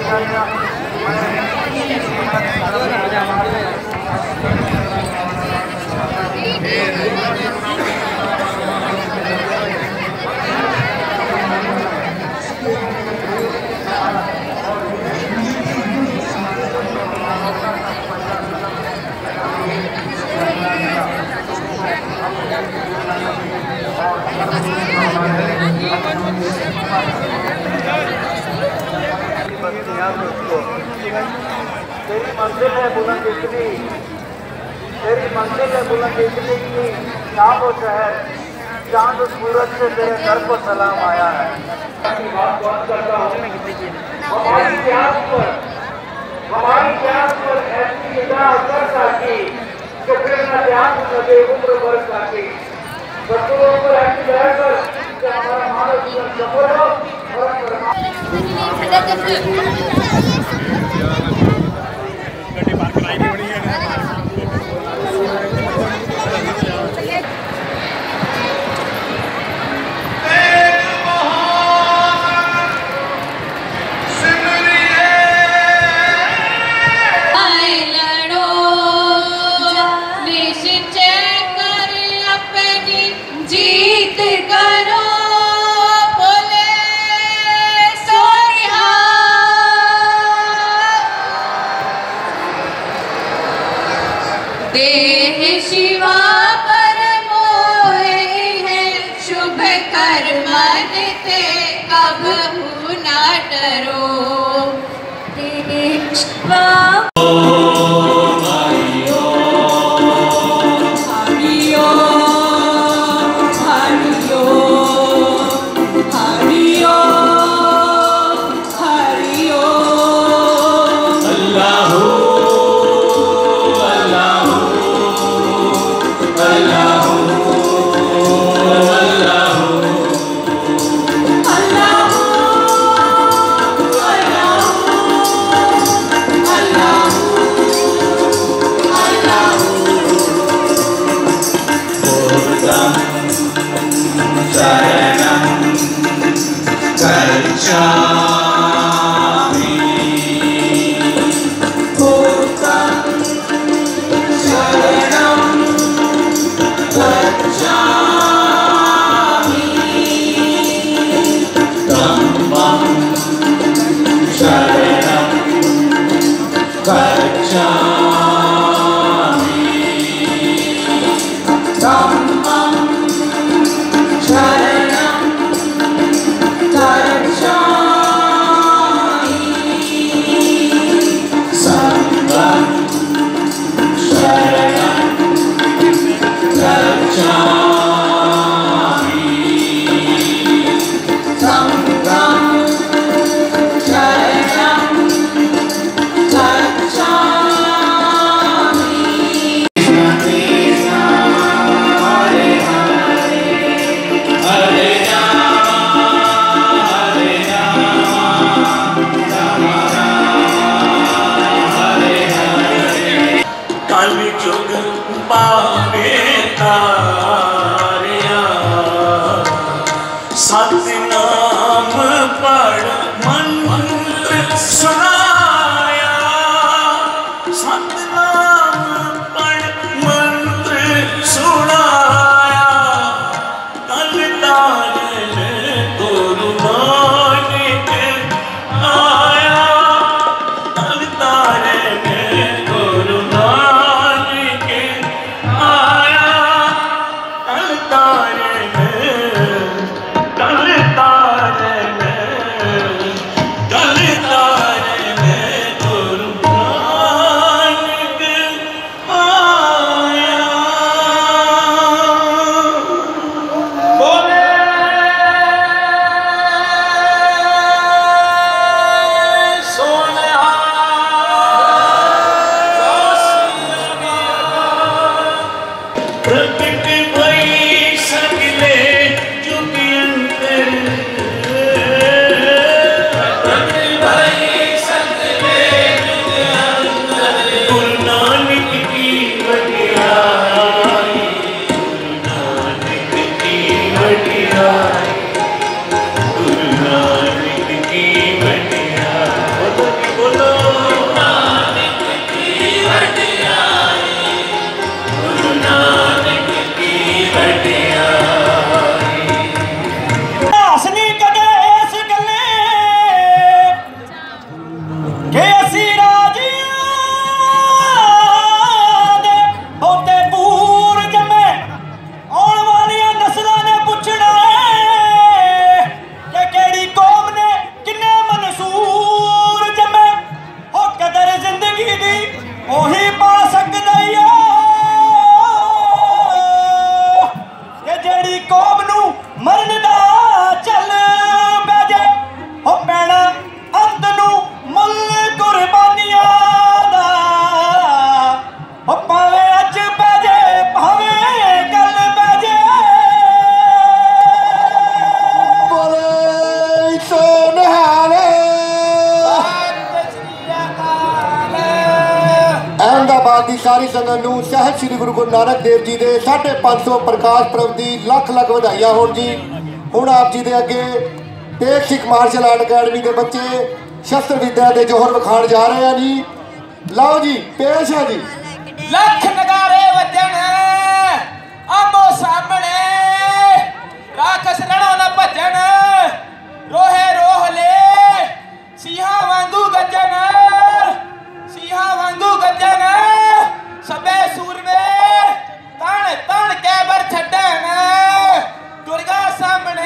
तेरी मंजिल है बुलंद इतनी, तेरी मंजिल है बुलंद इतनी की शाम और शहर चांद सूरज से तेरे घर को सलाम आया है। हमारी प्यास पर ऐसी निगाह कर साकी कि फिर न ध्यान लगे उम्र भर साकी। शत्रुओं पर ऐसी रहकर कि हमारा मानव जीवन सफल हो और देह शिवा पर मोहे है शुभ कर्म ते कबहू न डरो। देह शिवा Shut सारी संगत नूं साहिब श्री गुरु नानक देव जी के 550 प्रकाश पर्व की लख लख वधाइयां होण जी। हुण आप जी के अगे Tej Sikh martial art academy के बच्चे शस्त्र विद्या के जोहर विखाण जा रहे हैं जी। लाओ जी, पेश है जी। लख नगारे वजन आमो सामने, राखस रणो न भजन, रोहे रोह ले सिंहा वांगू गजन, सिंहा वांगू गजन, सबे सूरमे तन तन कैबर छड्डन, दुर्गा सामने।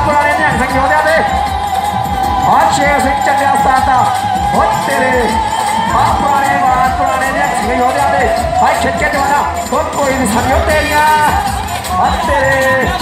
शेर सिंह चलिया सादा हो तेरे पुराने बात पुराने ने हो जाते भाई खिंच के दीवाना वो कोई नहीं समझो तेरिया तेरे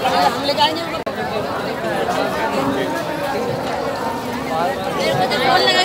फोन